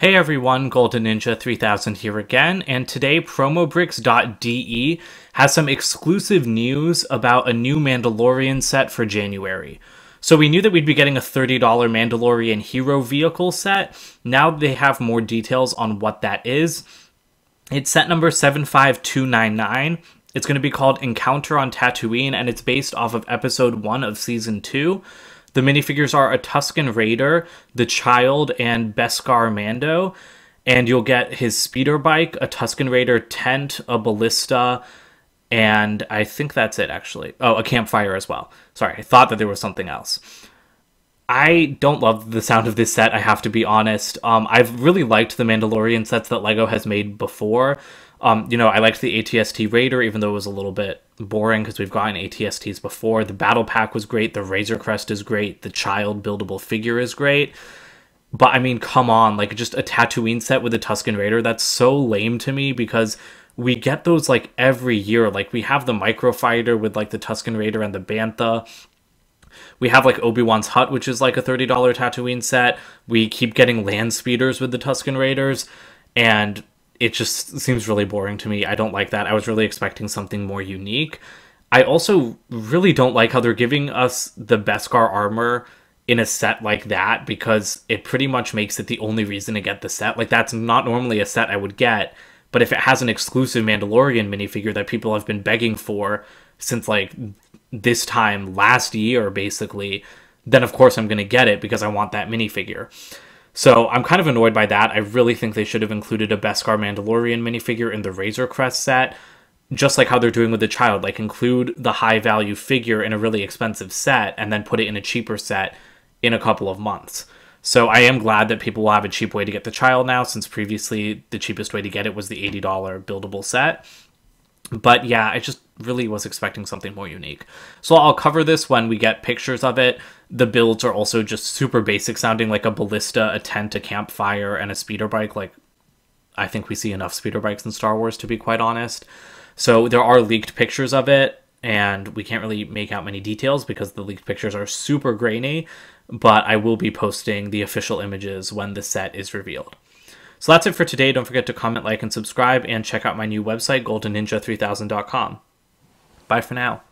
Hey everyone, Golden Ninja 3000 here again, and today Promobricks.de has some exclusive news about a new Mandalorian set for January. So we knew that we'd be getting a $30 Mandalorian Hero Vehicle set. Now they have more details on what that is. It's set number 75299. It's going to be called Encounter on Tatooine, and it's based off of episode 1 of season 2. The minifigures are a Tusken Raider, the Child, and Beskar Mando. And you'll get his speeder bike, a Tusken Raider tent, a ballista, and I think that's it, actually. Oh, a campfire as well. Sorry, I thought that there was something else. I don't love the sound of this set, I have to be honest. I've really liked the Mandalorian sets that LEGO has made before. I liked the ATST Raider, even though it was a little bit boring because we've gotten ATSTs before. The Battle Pack was great. The Razor Crest is great. The Child buildable figure is great. But, I mean, come on. Like, just a Tatooine set with a Tusken Raider, that's so lame to me because we get those, like, every year. Like, we have the Microfighter with, like, the Tusken Raider and the Bantha. We have, like, Obi-Wan's Hut, which is, like, a $30 Tatooine set. We keep getting land speeders with the Tusken Raiders. And it just seems really boring to me. I don't like that. I was really expecting something more unique. I also really don't like how they're giving us the Beskar armor in a set like that because it pretty much makes it the only reason to get the set. Like, that's not normally a set I would get, but if it has an exclusive Mandalorian minifigure that people have been begging for since, like, this time last year, basically, then of course I'm going to get it because I want that minifigure. So I'm kind of annoyed by that. I really think they should have included a Beskar Mandalorian minifigure in the Razor Crest set, just like how they're doing with the Child. Like, include the high-value figure in a really expensive set and then put it in a cheaper set in a couple of months. So I am glad that people will have a cheap way to get the Child now, since previously the cheapest way to get it was the $80 buildable set. But yeah, I just really was expecting something more unique. So I'll cover this when we get pictures of it. The builds are also just super basic sounding, like a ballista, a tent, a campfire, and a speeder bike. Like, I think we see enough speeder bikes in Star Wars, to be quite honest. So there are leaked pictures of it, and we can't really make out many details because the leaked pictures are super grainy, but I will be posting the official images when the set is revealed. So that's it for today. Don't forget to comment, like, and subscribe, and check out my new website, goldenninja3000.com. Bye for now.